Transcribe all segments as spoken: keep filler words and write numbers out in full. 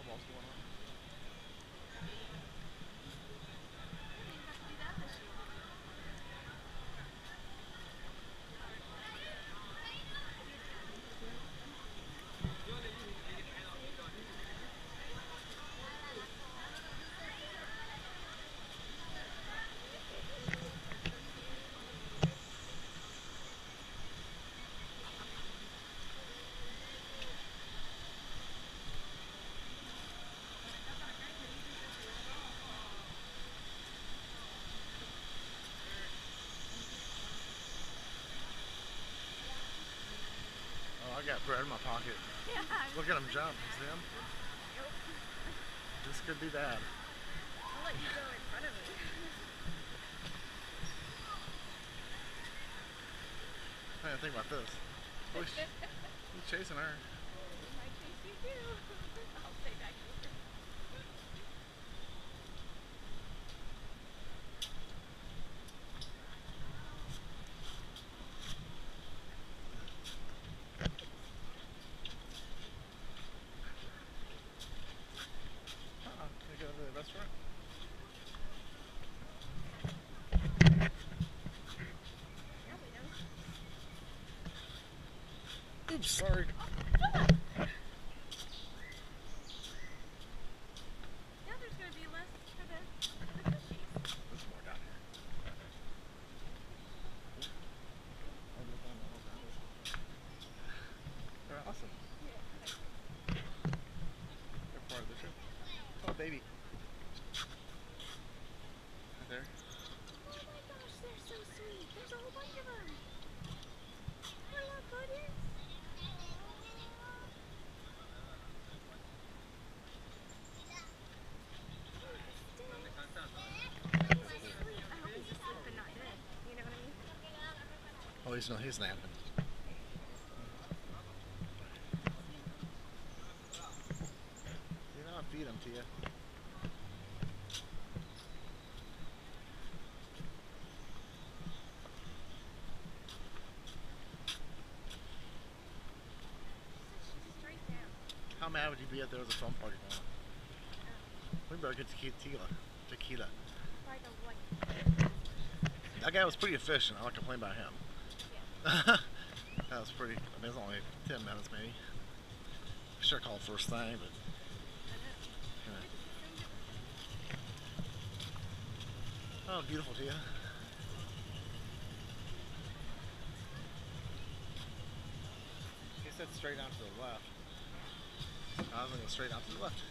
snowballs going on. Oh, I got bread in my pocket. Yeah. Look at him jump. See him? Nope. This could be bad. I'll let you go in front of me. I didn't think about this. Holy sh he's chasing her. He might chase you too. I'll stay back here. Uh-uh. Can I go to the restaurant? Oops, sorry. Now there's going to be less for the, the fishies. There's more down here. They're awesome. Yeah. They're part of the trip. Oh, baby. Right there. Oh my gosh, they're so sweet. There's a whole bunch of them. Hello, buddies. Oh, he's no, he's napping. You know, I feed him to you. How mad would you be if there was a phone party going on? We better get tequila. Tequila. That guy was pretty efficient. I like to complain about him. Yeah. That was pretty. I mean, it was only ten minutes maybe. Should have called first thing, but. You know. Oh, beautiful, Tia. He said straight out to the left. I was going to go straight out to the left.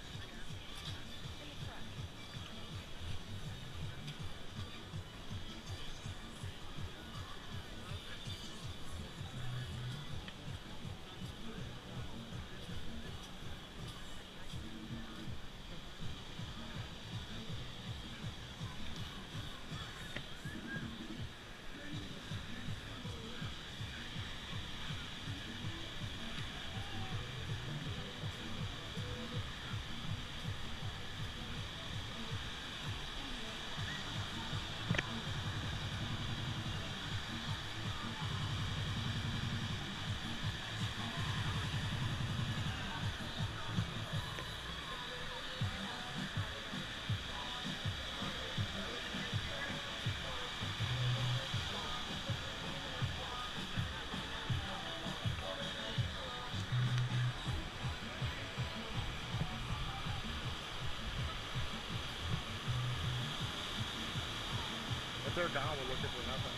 If they're down, we're looking for nothing.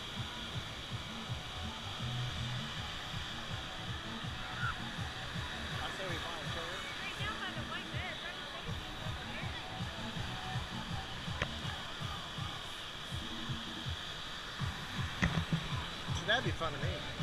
I say we find a turret. Right down by the white bed. See, that'd be fun to me.